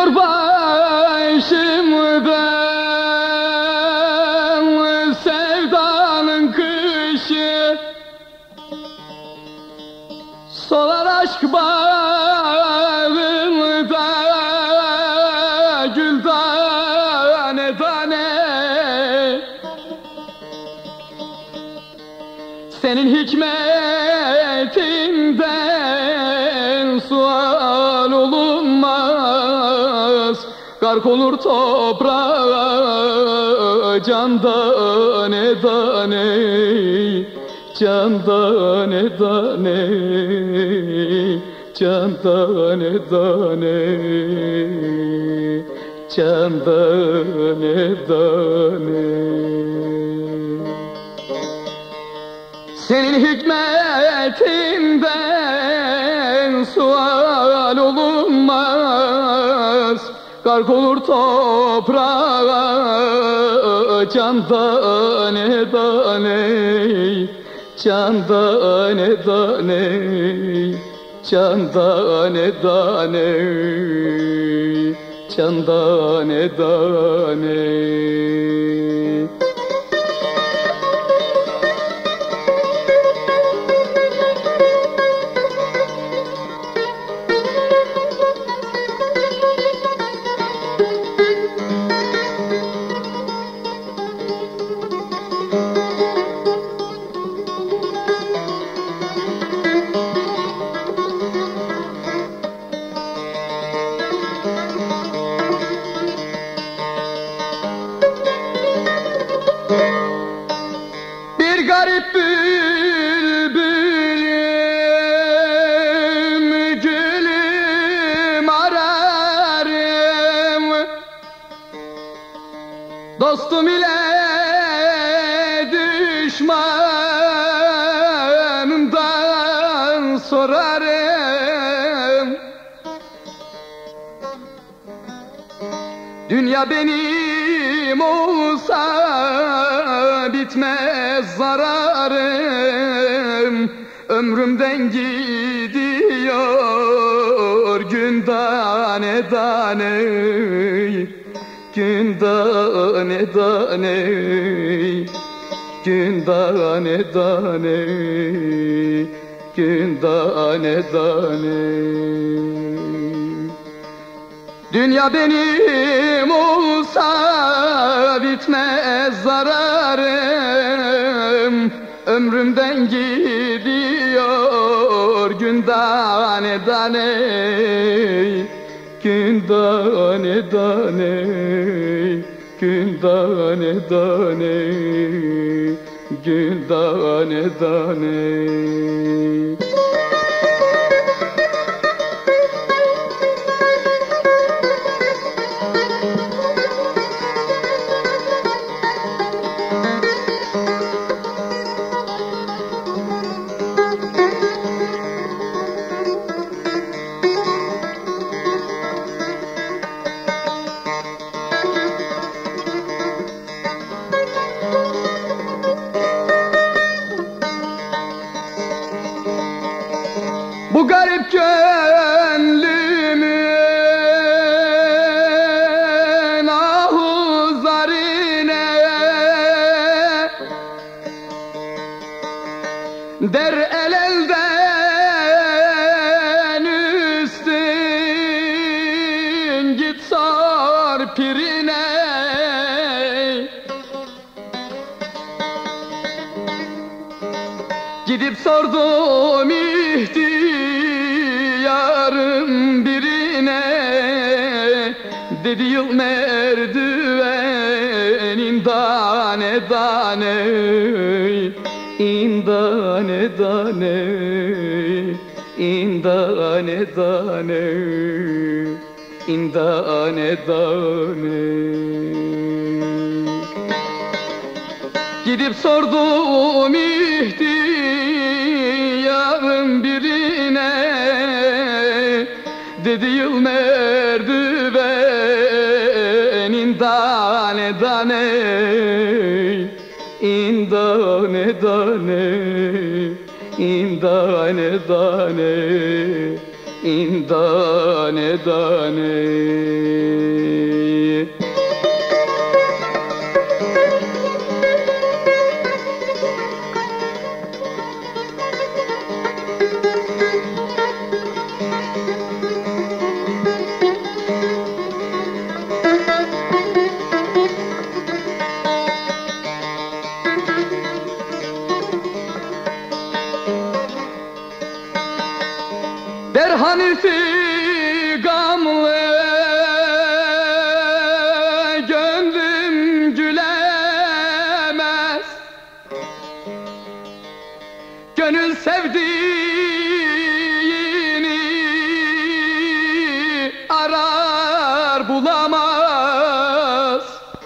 Dönüyor başımdan sevdanın kışı, solar aşk bağında gül tane tane. Senin hikmetinden sual olunmaz. Gark olur toprağa candan edane, candan edane, candan edane, candan edane. Senin hikmetinden sual olunmaz. Gark olur toprağa candan edane, candan edane, candan edane, candan edane. Bir garip bülbülüm, gülüm ararım, dostum ile düşmanımdan sorarım. Dünya benim olsa bitmez zararım. Ömrümden gidiyor gün tane tane, gün tane tane, gün tane tane, gün tane tane. Dünya benim olsa bitmez zararım. Ömrümden gidiyor gün tane tane, gün tane tane, gün tane tane, gün tane tane. Bu garip gönlümün ahuzlarine der el elden üstün, git sor pirine. Gidip sordum ihtiyarın birine, dedi yıl merdivenin tane tane, indane tane, indane tane, indane tane. Gidip sordum ihtiyarın birine, dedi yıl merdivenin tane tane, indane tane, indane tane, indane dane. Derhanifi gamlı gönlüm gülemez, gönül sevdiğini arar bulamaz.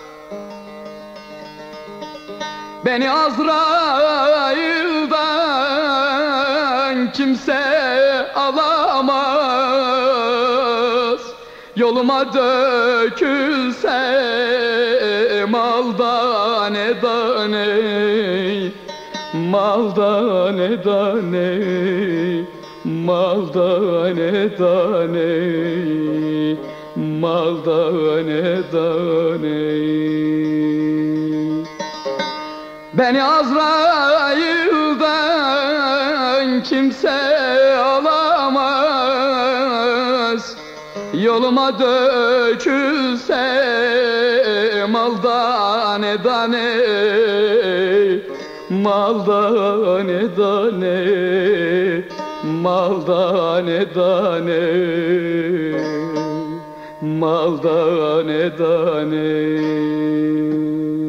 Beni Azrail'den kimse alamaz. Yoluma dökülse malda ne dane, malda ne dane, malda ne dane, malda ne dane. Beni Azrail'den kimse alamaz. Yoluma dökülse malda ne dane, malda ne dane, malda ne dane, malda ne dane.